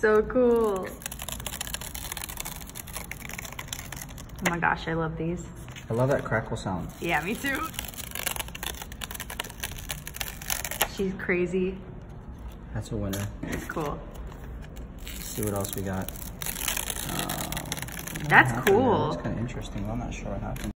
So cool. Oh my gosh, I love these. I love that crackle sound. Yeah, me too. She's crazy. That's a winner. It's cool. Let's see what else we got. That's cool. That's kind of interesting. I'm not sure what happened.